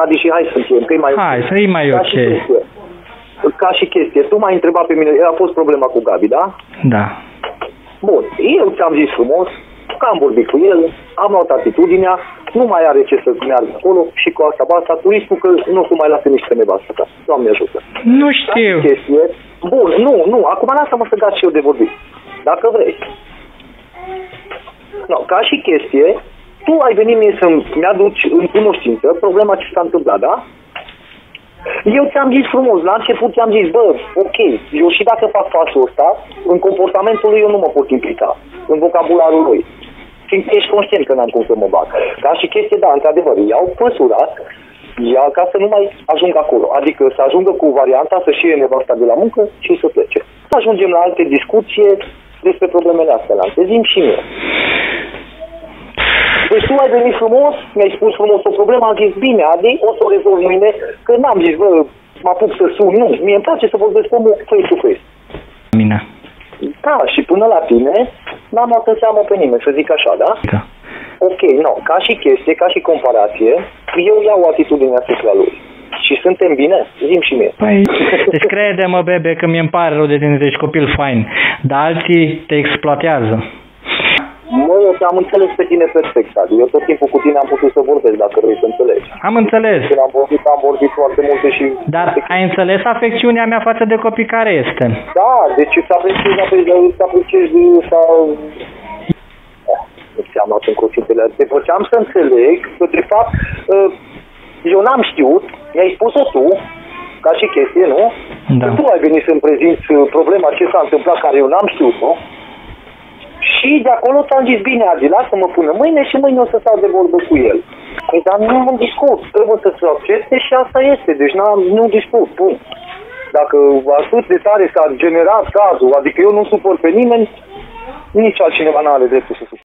Adi, și hai să încheiem, că e mai hai, să e mai ok. Ca și chestie, tu m-ai întrebat pe mine, a fost problema cu Gabi, da? Da. Bun, eu ți-am zis frumos, că am vorbit cu el, am luat atitudinea, nu mai are ce să meargă acolo și cu asta, turistul că nu o să mai lase nici pe nevastă ta. Doamne ajută. Nu știu. Chestie, bun, nu, acum lasă-mă să gata și eu de vorbit. Dacă vrei. No, ca și chestie, tu ai venit mie să-mi aduci în cunoștință problema ce s-a întâmplat, da? Eu ți-am zis frumos, la început ți-am zis, bă, ok, eu și dacă fac pasul ăsta, în comportamentul lui eu nu mă pot implica, în vocabularul lui. Fiindcă ești conștient că n-am cum să mă bag. Ca și chestie, da, într-adevăr, iau măsura, ca să nu mai ajung acolo. Adică să ajungă cu varianta să-și iei nevasta de la muncă și să plece. Să ajungem la alte discuții despre problemele astea, la zi-mi și mie. Deci tu ai venit frumos, mi-ai spus frumos o problemă, am zis, bine, Adi, o să o rezolv mâine, că n-am zis, bă, mă apuc să sun, nu, mie îmi place să vorbesc cu omul face to face. Bine. Da, și până la tine, n-am luat în seamă pe nimeni, să zic așa, da? Da. Ok, no, ca și chestie, ca și comparație, eu iau atitudinea asupra lui. Și suntem bine? Zi-mi și mie. Păi, deci crede-mă, bebe, că mi-e pare rău de tine, ești copil fain, dar alții te exploatează. Mă, eu te-am înțeles pe tine perfect, Adi. Eu tot timpul cu tine am putut să vorbesc, dacă vrei să înțelegi. Am înțeles. Când am vorbit foarte multe și... Dar ai înțeles afecțiunea mea față de copii care este? Da, deci să apreciezi sau... Nu ți-am luat în cuvintele. Te făceam să înțeleg că, de fapt, eu n-am știut, mi-ai spus-o tu, ca și chestie, nu? Da. Că tu ai venit să-mi prezinți problema ce s-a întâmplat, care eu n-am știut, nu? Și de acolo ți-am zis, bine, Adi, lasă-mă până mâine și mâine o să stau de vorbă cu el. Păi, dar nu am discut, trebuie să se accepte și asta este, deci nu discut, bun. Dacă atât de tare s-a generat cazul, adică eu nu supăr pe nimeni, nici altcineva n-are dreptul să supăr.